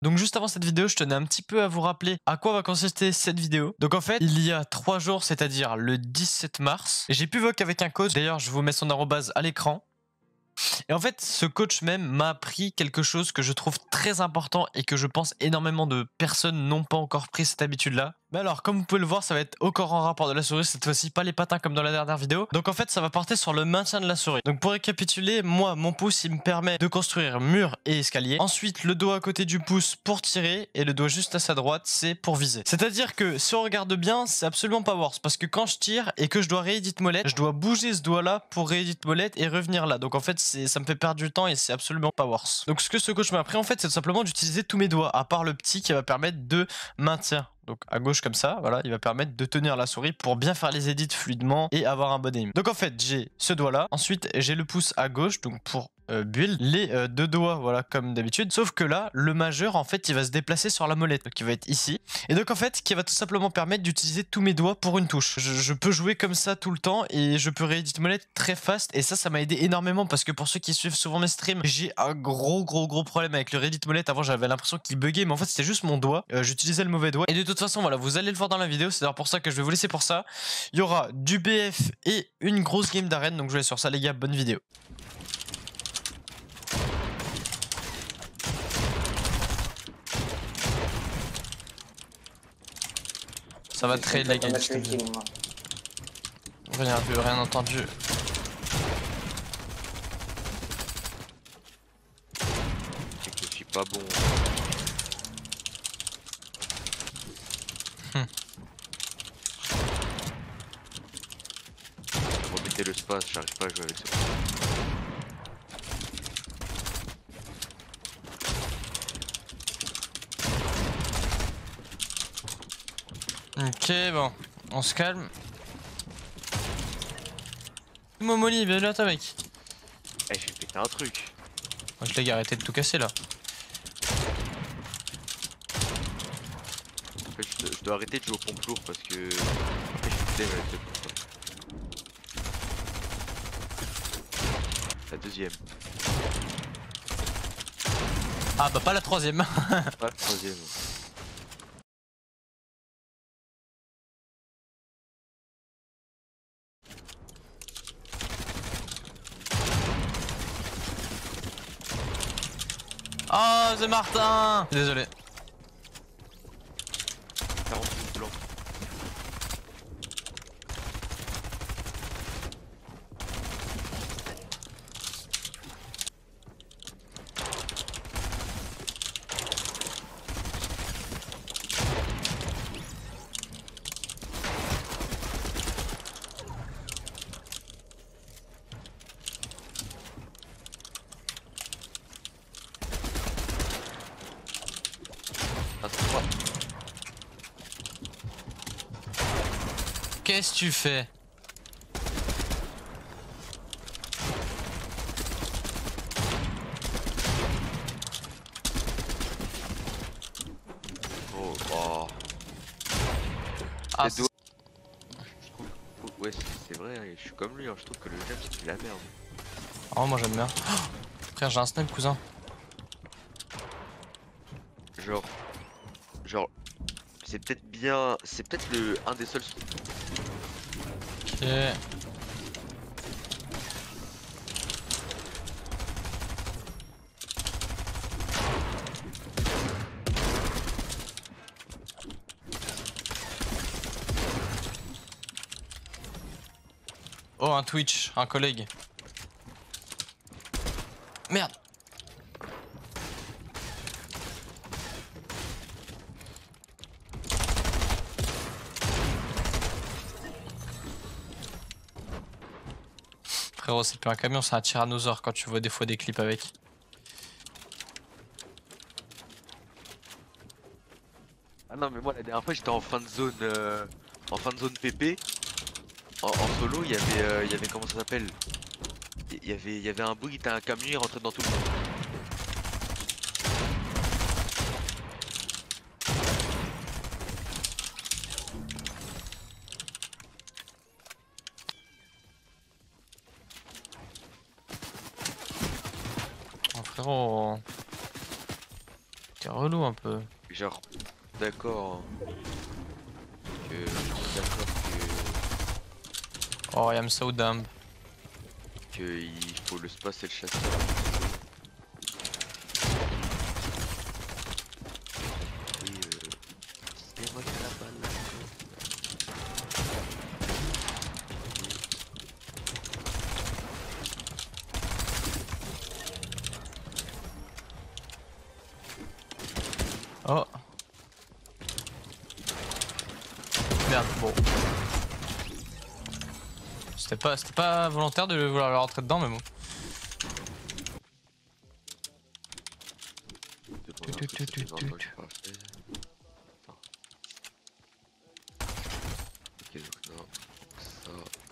Donc juste avant cette vidéo, je tenais un petit peu à vous rappeler à quoi va consister cette vidéo. Donc en fait, il y a 3 jours, c'est-à-dire le 17 mars, j'ai pu voc avec un coach. D'ailleurs, je vous mets son arrobase à l'écran. Et en fait, ce coach même m'a appris quelque chose que je trouve très important et que je pense énormément de personnes n'ont pas encore pris cette habitude-là. Mais alors, comme vous pouvez le voir, ça va être encore en rapport de la souris, cette fois-ci pas les patins comme dans la dernière vidéo. Donc en fait, ça va porter sur le maintien de la souris. Donc pour récapituler, moi, mon pouce, il me permet de construire mur et escalier. Ensuite, le doigt à côté du pouce pour tirer et le doigt juste à sa droite, c'est pour viser. C'est-à-dire que si on regarde bien, c'est absolument pas worse parce que quand je tire et que je dois rééditer molette, je dois bouger ce doigt-là pour rééditer molette et revenir là. Donc en fait, ça me fait perdre du temps et c'est absolument pas worse. Donc ce que ce coach m'a appris en fait, c'est tout simplement d'utiliser tous mes doigts, à part le petit qui va permettre de maintien. Donc à gauche comme ça, voilà, il va permettre de tenir la souris pour bien faire les edits fluidement et avoir un bon aim. Donc en fait, j'ai ce doigt là, ensuite j'ai le pouce à gauche, donc pour build, les deux doigts, voilà, comme d'habitude, sauf que là, le majeur, en fait, il va se déplacer sur la molette, qui va être ici, et donc en fait, qui va tout simplement permettre d'utiliser tous mes doigts pour une touche. Je peux jouer comme ça tout le temps, et je peux rééditer molette très fast, et ça m'a aidé énormément, parce que pour ceux qui suivent souvent mes streams, j'ai un gros problème avec le réédite molette. Avant, j'avais l'impression qu'il buguait, mais en fait, c'était juste mon doigt, j'utilisais le mauvais doigt, et de toute façon, voilà, vous allez le voir dans la vidéo, c'est d'ailleurs pour ça que je vais vous laisser pour ça. Il y aura du BF et une grosse game d'arène, donc je vais sur ça les gars, bonne vidéo. Ça va très lag. Rien vu, rien entendu. C'est que je suis pas bon. Remettez le space, j'arrive pas à jouer avec ça. Ok, bon, on se calme. Momoli, viens là, toi, mec. Eh, j'ai pété un truc. Ok, les gars, arrêtez de tout casser là. En fait, je dois arrêter de jouer au pompe lourd parce que. Après, je suis flemme avec le pompe. La deuxième. Ah, bah, pas la troisième. Pas la troisième. Oh, c'est Martin. Désolé. 40 blancs. Qu'est-ce que tu fais? Oh, oh. Ah, Je trouve... Ouais, c'est vrai, je suis comme lui, hein. Je trouve que le jab c'est de la merde. oh, moi j'aime bien. Oh, frère, j'ai un snipe, cousin. Genre, c'est peut-être bien, c'est peut-être un des seuls. Ok. Oh, un Twitch, un collègue. Merde. Frérot, c'est plus un camion, c'est un tyrannosaure quand tu vois des fois des clips avec. Ah non mais moi la dernière fois j'étais en fin de zone PP. En solo il y avait comment ça s'appelle, il y avait un bug, t'as un camion, il rentrait dans tout le monde. Oh, frérot. C'est relou un peu. Genre, d'accord. D'accord Oh, I am so dumb. que il faut le space et le chasseur. Et c'est moi qui ai la balle là. Oh. Merde, bon. C'était pas volontaire de vouloir leur rentrer dedans, mais bon. Ok, donc non, ça.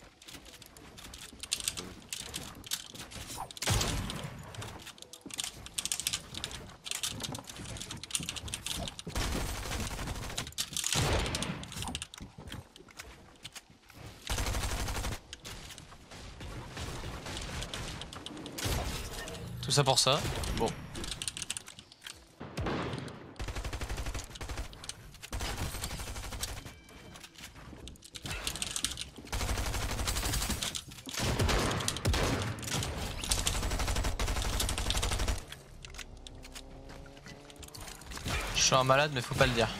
Tout ça pour ça. Bon. Je suis un malade, mais faut pas le dire.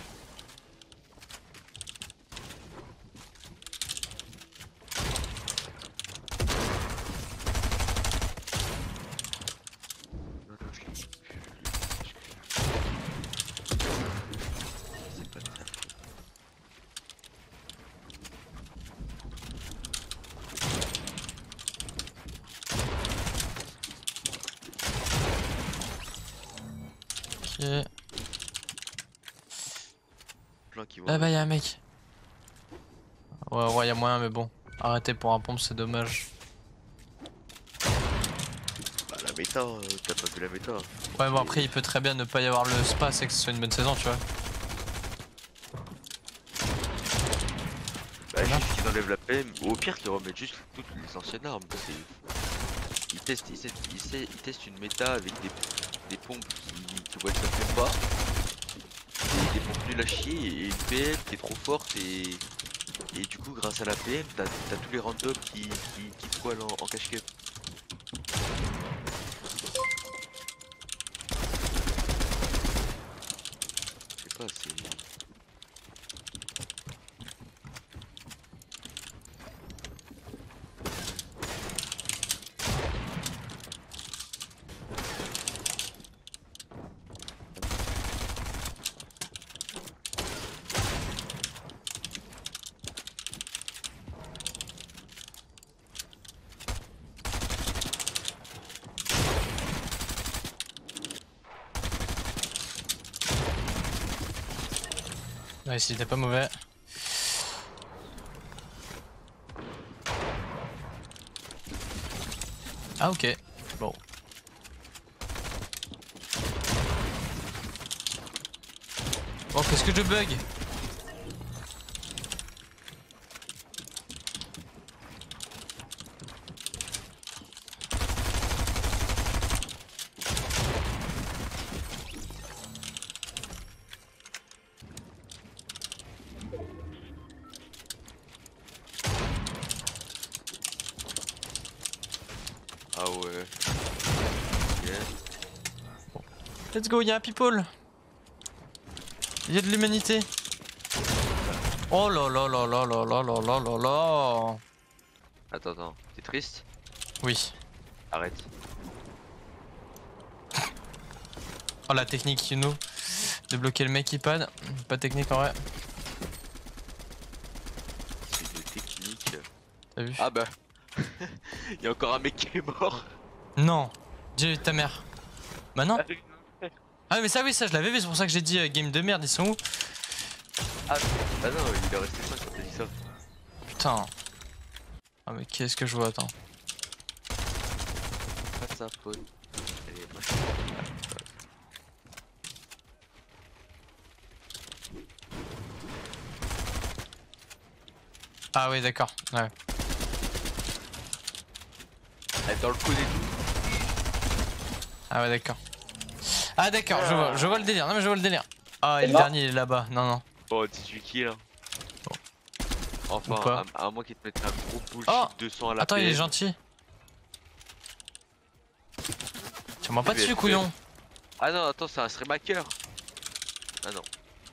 C'est pas de ta faute. Ok. Plein qui vont. Là-bas, y'a un mec. Ouais, y'a moyen, mais bon. Arrêtez pour un pompe, c'est dommage. Bah la méta, t'as pas vu la méta. Ouais, bon, après, il peut très bien ne pas y avoir le space et que ce soit une bonne saison, tu vois. Bah juste qu'ils enlèvent la PM, ou au pire qu'ils remettent juste toutes les anciennes armes. Ils testent une méta avec des pompes qui voient que ça fait pas. Des pompes nulles à chier et une PM qui est trop forte et du coup grâce à la PM t'as tous les randoms qui squallent en cache-cup. Je sais pas, c'est... Ouais, si t'es pas mauvais. Ah, ok. Bon. Oh, qu'est-ce que je bug? Ah ouais. Yeah. Let's go, y'a un people. Y'a de l'humanité. Oh là là là là là là là là là là. Attends, t'es triste? Oui. Arrête. Oh, la technique, you know. De bloquer le mec qui panne. Pas technique en vrai. C'est des techniques. T'as vu? Ah bah. Il y a encore un mec qui est mort. Non. Dieu ta mère. Bah non. Ah mais ça oui, ça je l'avais vu, c'est pour ça que j'ai dit game de merde, ils sont où? Ah bah non, il est resté 5 quand t'as dit ça. Putain. Ah mais qu'est-ce que je vois, attends. Pas de sa faute. Et moi, Ah oui d'accord, ouais. elle est dans le coude et tout. Ah ouais d'accord. Ah d'accord, je vois le délire. Non mais je vois le délire. Ah et Et le là dernier il est là-bas. Non non. Oh 18 kills hein. Ou Enfin, pas. à moins qu'il te mette un gros bullshit Oh 200 à la Attends, il est PM. gentil. Tiens-moi pas Mais- dessus, couillon. Ah non, attends, c'est un streamaker. Ah non.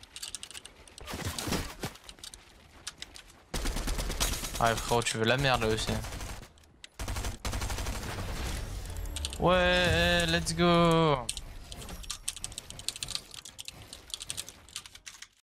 Ouais frérot, tu veux la merde là aussi. Ouais, let's go.